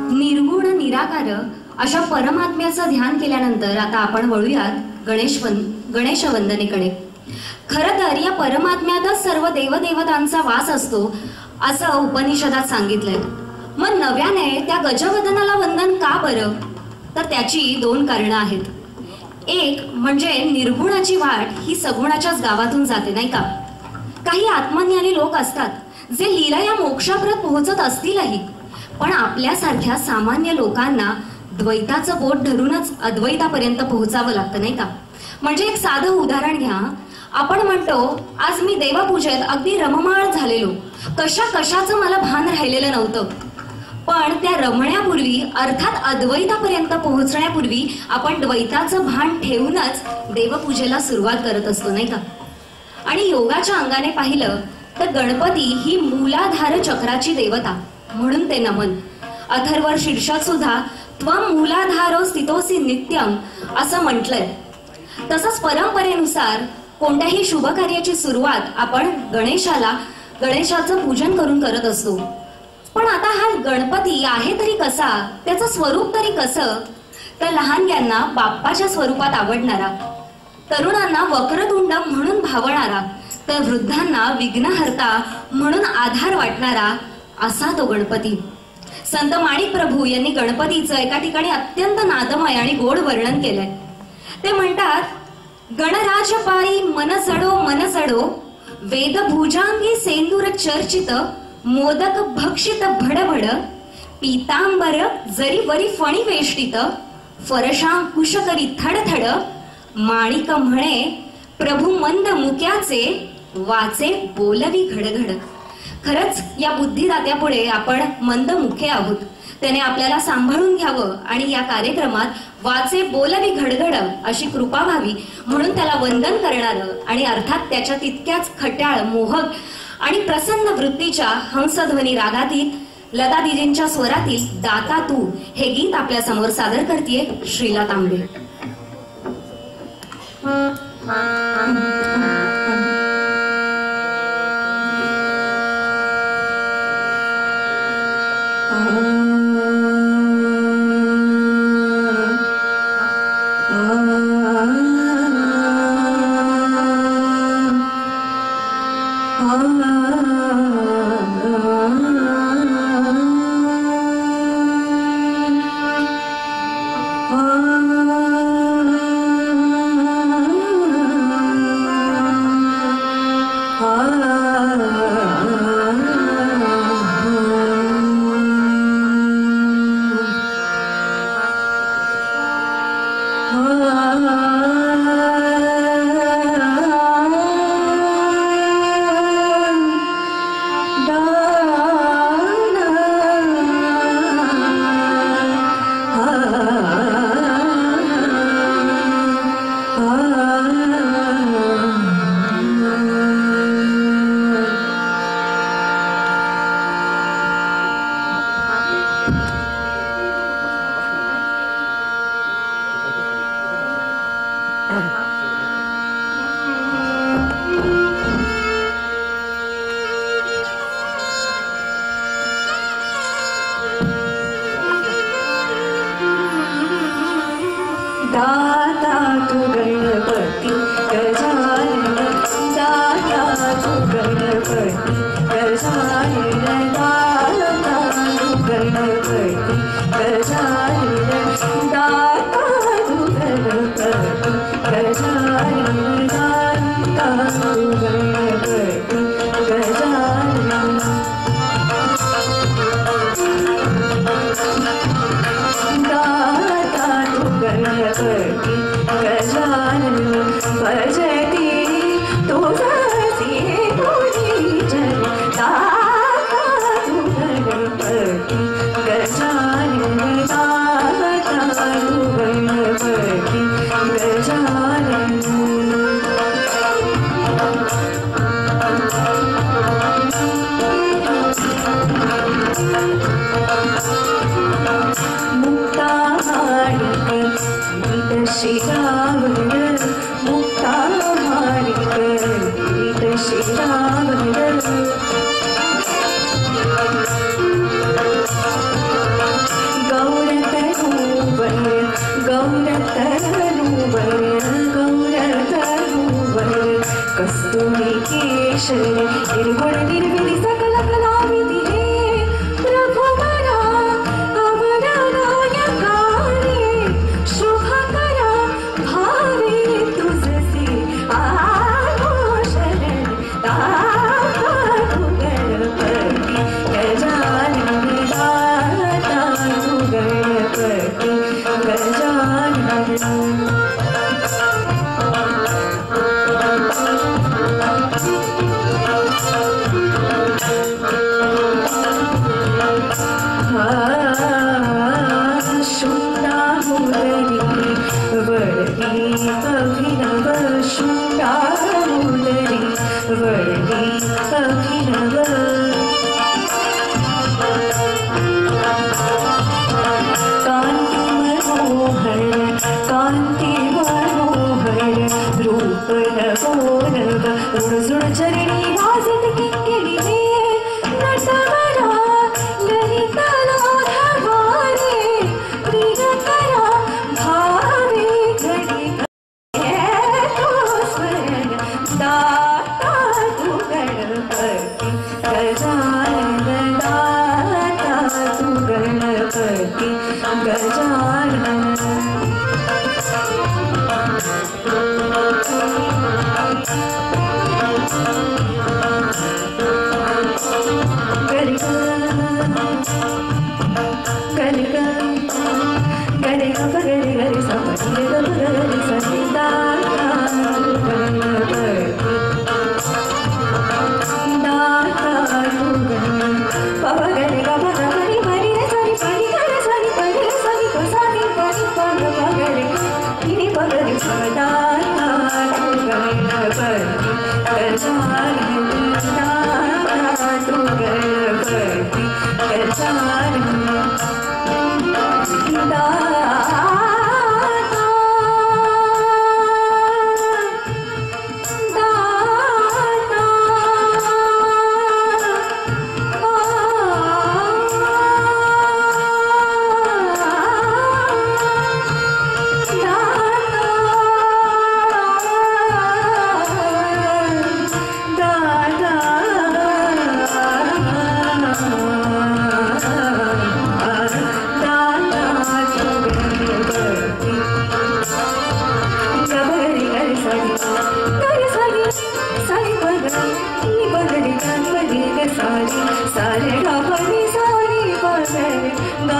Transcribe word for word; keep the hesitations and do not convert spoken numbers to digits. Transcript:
निर्गुण निराकार अशा परमात्म्याचं ध्यान केल्यानंतर आता आपण वळूयात गणेश वंद गणेश वंदनेकडे. खरं तर या परमात्म्यातच सर्व देवदेवतांचा वास असतो असं उपनिषदात सांगितलंय. मग नव्याने त्या गजवदनाला वंदन का बरं? तर त्याची दोन कारणं आहेत. एक म्हणजे निर्गुणाची वाट ही सगुणाच्याच गावातून जाते, नाही का? काही आत्मज्ञानी लोक असतात जे लीला या मोक्षाप्रत पोहोचत असतीलही, पण आपल्यासारख्या सामान्य लोकांना द्वैताचं बोट धरूनच अद्वैतापर्यंत पोहोचावं लागतं, नाही का? म्हणजे एक साधं उदाहरण घ्या. आपण म्हणतो आज मी देवपूजेत अगदी रममाळ झालेलो, कशा कशाचं मला भान राहिलेलं नव्हतं. पण त्या रमण्यापूर्वी अर्थात अद्वैतापर्यंत पोहोचण्यापूर्वी आपण द्वैताचं भान ठेवूनच देवपूजेला सुरुवात करत असतो, नाही का? आणि योगाच्या अंगाने पाहिलं तर गणपती ही मूलाधार चक्राची देवता, म्हणून ते नमन. अथर्व शीर्षात सुद्धा त्वं मूलाधारो स्थितोसी नित्यम असं म्हटलंय. तसंच परंपरेनुसार कोणत्याही शुभ कार्याची सुरुवात आपण गणेशाला गणेशाचं पूजन करून करत असतो. पण आता हा गणपती आहे तरी कसा, त्याचं स्वरूप तरी कसं? तर लहानग्यांना बाप्पाच्या स्वरूपात आवडणारा, तरुणांना वक्रतुंड म्हणून भावणारा, तर वृद्धांना विघ्नहर्ता म्हणून आधार वाटणारा असा तो गणपती. संत माणिक प्रभू यांनी गणपतीचं एका ठिकाणी अत्यंत नादमय आणि गोड वर्णन केलंय. ते म्हणतात, गणराज पायी मन चढो मन चढो, वेद भुजांगी सेंदूर चर्चित, मोदक भक्षित भडभड, पीतांबर जरी वरी फणी वेष्टित, फरशांकुश करी थडथड, माणिक म्हणे प्रभू मंद मुक्याचे, वाचे बोलवी घडघड. खरंच या बुद्धिदात्यापुढे आपण मंद मुखे आहोत. त्याने आपल्याला सांभाळून घ्यावं आणि या कार्यक्रमात वाचे बोलवी घडघड अशी कृपा व्हावी म्हणून त्याला वंदन करणारं आणि अर्थात त्याच्या तितक्याच खट्याळ, मोहक आणि प्रसन्न वृत्तीच्या हंसध्वनी रागातील लता दिदींच्या स्वरातील दाता तू हे गीत आपल्या समोर सादर करतेय श्रीला तांबे. शरण निर्गुण निर्विधि सकल कला विधि हे प्रभु मना अमरा नायकारे शुभ करा भावे तुझसे आहो शरण दाता तू गणपती गजानन दाता तू गणपती गजानन चरणी वाजित किंकिणी में नटवरा ललिता लोधवारे प्रिय करा भावे घड़ी तो स्वर्ण दाता तू गणपति गजानन दाता तू गणपति गजानन सारे गा